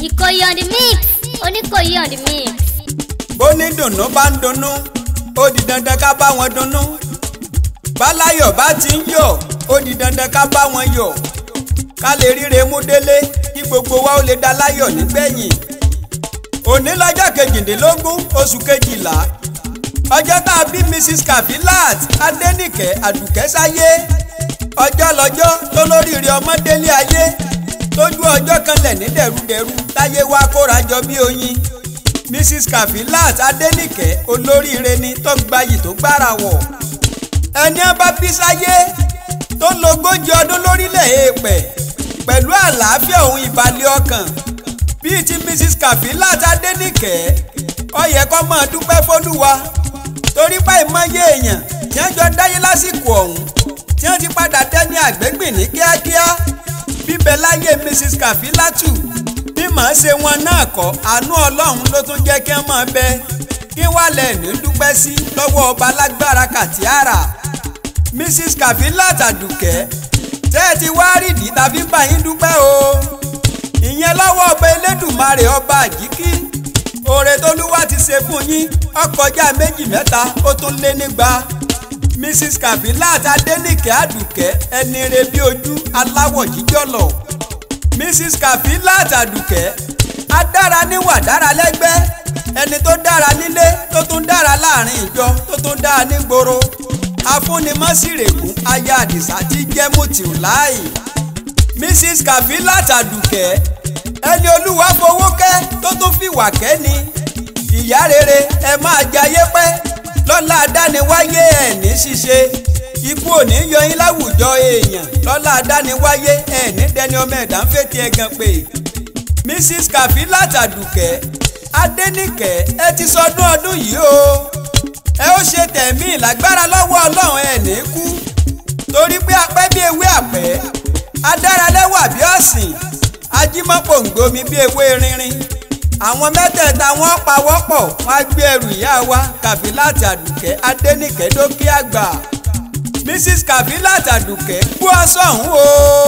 Ikoyi on the mix. Onikoyi on the mix. Bó ní dùnnú bá ń dunnú, ó di dandan ká bá wọn dunnú. Báláyọ̀ bá ti ń yọ̀, ó di dandan ká bá wọn yọ̀. Ká lè ríre mú délé, kí gbogbo wa ó lè dá láyọ̀ nígbẹ̀yìn. Òní lọ́jọ́ 18 oṣù 12. Ọjọ́ tá a bí Mrs. Kafilat Adéníkẹ́ Àdùkẹ́ sáyé. Ọjọ́ lọ́jọ́ tó lóríire ọmọ délé ayé. Tójú ọjọ́ kanlẹ̀ ní dẹ̀rúdẹ̀rú táyé wá kóra jọ bí oyin. Mrs. Kafilat Adéníkẹ́ olóríire ni tó gbayì tó gbára wọ̀. Ẹni á bá bí sáyé tó lógójì ọdún lórílẹ̀ èèpẹ̀ pẹ̀lú àlàáfíà òun ìbàlẹ̀ ọkàn bíi ti Mrs. Kafilat Adéníkẹ́ ó yẹ kó máa dúpẹ́ f'Olúwa torí pé ìmọ̀ye èèyàn tí wọ́n jọ dáyé lásìkò ọ̀hún tí wọ́n ti padà dẹ́ni àgbégbìn ní kíákíá bíbẹ̀ láyé Mrs. Kafilatu bí màá ṣe wọn náà kọ́ àánú Ọlọ́run ló tún jẹ́ kí wọ́n máa bẹ kí wàá lẹ́ẹ̀ní dúpẹ́ sí lọ́wọ́ ọba lágbára kàtíàrà Mrs. Kafilat Àdùkẹ́ tẹ́ ẹ ti wá rídìí tàbí bá yín dúpẹ́ o ìyẹn lọ́wọ́ ọba Elédùmarè ọba àjíkí oore t'Olúwa ti ṣe fún yín ó kọjá méjì mẹ́ta ó tún lé nígbà Mrs. Kafilat Adéníkẹ́ Àdùkẹ́ ẹni re bí ojú aláwọ̀ jíjọ́lọ̀ Mrs. Kafilat Àdùkẹ́ adára níwà dára lẹ́gbẹ́ ẹni tó dára nílé tó tún dára láàrin ìjọ tó tún dára nígboro afúnimọ́sírègùn aya Àdìsá tí jẹ́ Mùtíùláì Mrs. Kafilat Àdùkẹ́ ẹni Olúwa fowó kẹ́ tó tún fìwà kẹ́ ni ìyá rere ẹ máa jayé pẹ́ lọ́lá adániwáyé ẹ̀ ní ṣíṣe ikú òní yọ yín láwùjọ èèyàn lọ́lá adániwáyé ẹ̀ ní dẹni ọmọ ẹ̀dá ń fètí ẹ̀gàn pé Mrs. Kafilat Àdùkẹ́ Adéníkẹ́ ẹ ti sọdún ọdún yìí o ẹ ó ṣe tẹ̀mí lágbára lọ́wọ́ Ọlọ́run ẹ̀ ní kú torí pé apẹ́ bí ewé àpẹ́ adáralẹ́wà bí ọ̀sìn ajímọ́pòǹgbòmí bí ewé rinrin àwọn mẹ́tẹ̀ẹ̀ta wọ́n pawọ́pọ̀ wọ́n á gbé ẹrù ìyá wa Kafilat Àdùkẹ́ Adéníkẹ́ dókè àgbà Mrs. Kafilat Àdùkẹ́ kú ọ̀sọ̀hún o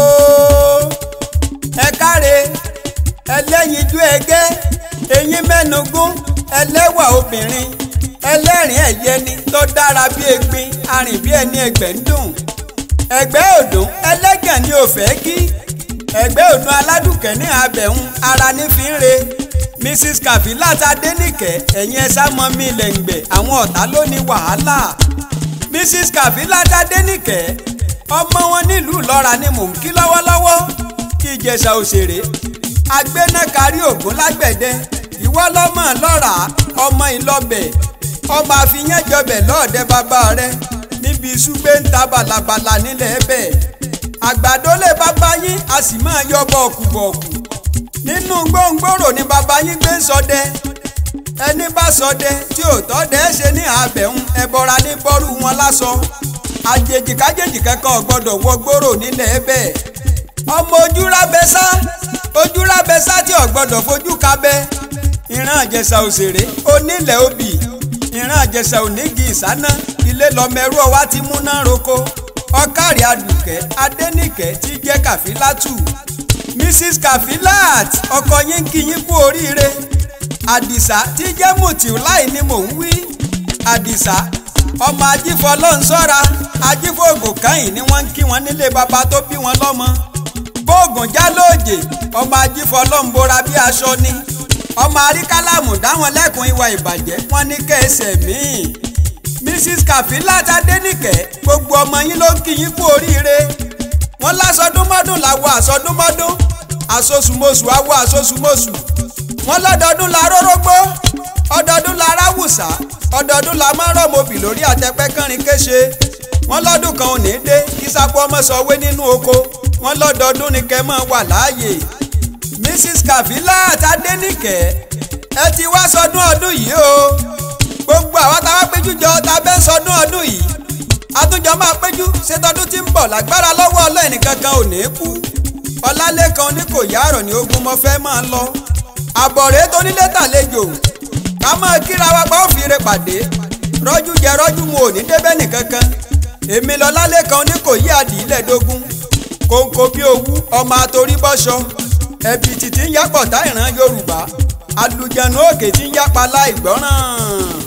ẹ káre ẹlẹ́yinjú ẹgẹ́ eyín mẹ́nugún ẹlẹ́wà obìnrin ẹlẹ́rìn ẹ̀yẹ ni tó dára bí egbin arìn bí ẹni ẹgbẹ́ ń dùn ẹgbẹ́ òdùn ẹlẹ́gàn ni ò fẹ́ kí ẹgbẹ́ òdùn aládùkẹ́ ní abẹ̀hún ara ní fi ń re Mrs. Kafilat Adéníkẹ́ ẹ̀yin ẹ sá mọ́ mi lẹ́ǹgbẹ̀ àwọn ọ̀tá ló ní wàhálà Mrs. Kafilat Adéníkẹ́ ọmọ wọn nílùú Ìlọ́ra ni mò ń kí lọ́wọ́lọ́wọ́ kí Ìjẹ̀ṣà òṣèré agbénákarí ògún lágbẹ̀dẹ ìwọ lọ́mọ lọ́ra ọmọ ìlọ́bẹ̀ ọmọ àfiyànjọbẹ̀ lọ́ọ̀dẹ bàbá rẹ níbi iṣu gbé ń ta bàlàbàlà nílẹ̀ ẹ̀bẹ̀ àgbàdo lè bàbá yín a sì máa yọ bọ̀ọ̀kù nínú gbóngbòrò ni bàbá yín gbé ń ṣọdẹ ẹni bá ṣọdẹ tí ò tọ́dẹ ṣe ní àbẹ̀hún ẹbọra ní bọ́rù wọn lásọ àjèjì kájèjì kankan ò gbọ́dọ̀ wọ gbòrò nílẹ̀ ẹ̀bẹ̀ ọmọ ojúrábẹ́sá tí ò gbọ́dọ̀ fojú kabẹ́ ìran Ìjẹ̀ṣà òṣèré onílẹ̀ obì ìran Ìjẹ̀ṣà onígi ìsáná ilé lọ́mẹ́rú ọwá ti múná roko ọkàrí Àdùkẹ́ Adéníkẹ́ tí jẹ́ Kafilatu Mrs. Kafilat ọkọ yín kí yín kú oríire Àdìsá tí jẹ́ Mùtíùláì ni mò ń wí Àdìsá ọmọ ajífọlọ́nsọ́ra ajífògùn kẹ́yìn ni wọ́n ń kí wọn nílé bàbá tó bí wọn lọ́mọ bóògùn jálóòjè ọmọ ajífọlọ́nbora bí aṣọ ni ọmọ àríkálàmù dáwọn lẹ́kùn ìwà ìbàjẹ́ wọn ní kẹsẹ̀ míì Mrs. Kafilat Adéníkẹ́ gbogbo ọmọ yín ló ń kí yín kú oríire wọn lásọdúnmọ́dún làwọ̀ àsọdúnmọ́dún àsosùmọ́sù àwọ̀ àsosùmọ́sù wọn lọ́dọọdún la rórógbó ọdọọdún la ráwùsà ọdọọdún la máa rọ̀mọ́bì lórí àtẹpẹ́ kánrin kéṣe wọn lọ́dún kan ò ní dé kí sápò ọmọ sọ̀wé nínú oko wọn lọ́dọọdún ni kẹ́ máa wà láàyè Mrs. Kafilat Adéníkẹ́ ẹ ti wá sọdún ọdún yìí o gbogbo àwọn táwa péjú jọ ta bẹ́ sọdún ọdún yìí àtúnjọ máa péjú ṣètọ́dún tí ń bọ̀ lágbára lọ́wọ́ ọlọ́ọ̀nì kankan ò ní kú Ọlálékan Onikoyi àrọ̀ ní ogun mo fẹ́ máa lọ àbọ̀rẹ́ tó nílé tàlejò ká máa kíra wa pa òfìrè pàdé rọ́jú jẹ rọ́jú mu ò ní débẹ́ nìkankan èmi Ọlálékan Onikoyi àdìílẹ̀dógún kòǹkò bí owú ọmọ àtòrí bọ́ṣọ ẹ̀bìtì tí ń yápọ̀ tá ìran Yorùbá àlùjẹ̀nu òkè tí ń yápa láìgbọ́ràn.